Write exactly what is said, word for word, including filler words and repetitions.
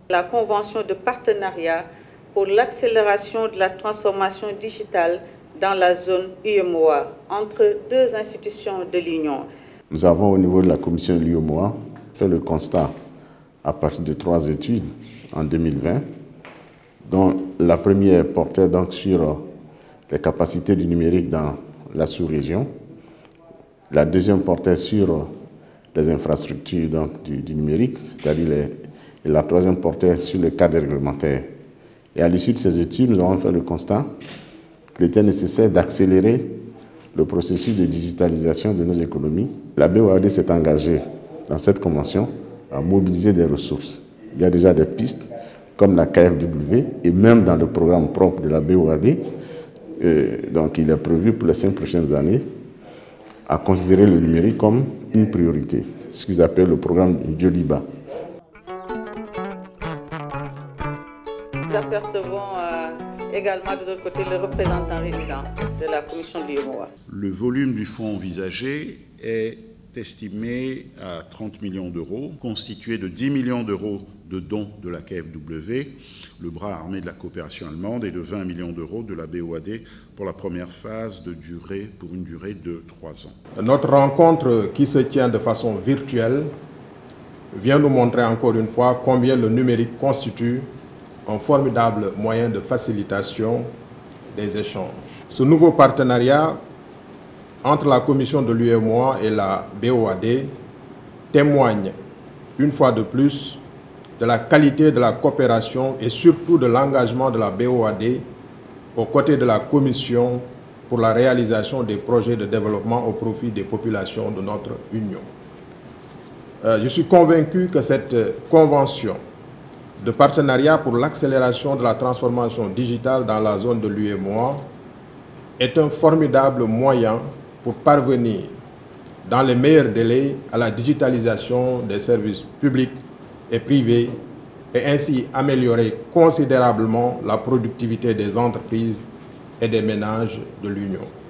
La convention de partenariat pour l'accélération de la transformation digitale dans la zone U E M O A entre deux institutions de l'Union. Nous avons au niveau de la commission de l'U E M O A fait le constat à partir de trois études en deux mille vingt, dont la première portait donc sur les capacités du numérique dans la sous-région, la deuxième portait sur les infrastructures donc, du, du numérique, c'est-à-dire les, et la troisième portait sur le cadre réglementaire. Et à l'issue de ces études, nous avons fait le constat qu'il était nécessaire d'accélérer le processus de digitalisation de nos économies. La B O A D s'est engagée dans cette convention à mobiliser des ressources. Il y a déjà des pistes comme la K F W et même dans le programme propre de la B O A D, euh, donc il est prévu pour les cinq prochaines années à considérer le numérique comme une priorité, ce qu'ils appellent le programme Joliba. Nous apercevons euh, également de l'autre côté le représentant résident de la commission de l'U E M O A. Le volume du fonds envisagé est estimé à trente millions d'euros, constitué de dix millions d'euros de dons de la K F W, le bras armé de la coopération allemande, et de vingt millions d'euros de la B O A D pour la première phase de durée, pour une durée de trois ans. Notre rencontre qui se tient de façon virtuelle vient nous montrer encore une fois combien le numérique constitue un formidable moyen de facilitation des échanges. Ce nouveau partenariat entre la commission de l'U E M O A et la B O A D témoigne une fois de plus de la qualité de la coopération et surtout de l'engagement de la B O A D aux côtés de la Commission pour la réalisation des projets de développement au profit des populations de notre Union. Euh, je suis convaincu que cette convention de partenariat pour l'accélération de la transformation digitale dans la zone de l'U E M O A est un formidable moyen pour parvenir dans les meilleurs délais à la digitalisation des services publics et privés et ainsi améliorer considérablement la productivité des entreprises et des ménages de l'Union.